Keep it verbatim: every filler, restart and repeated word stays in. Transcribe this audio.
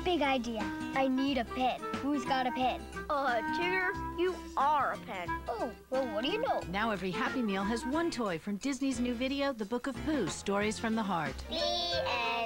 big idea. I need a pen. Who's got a pen? Uh, Tigger, you are a pen. Oh, well, what do you know? Now every Happy Meal has one toy from Disney's new video, The Book of Pooh, Stories from the Heart. The end.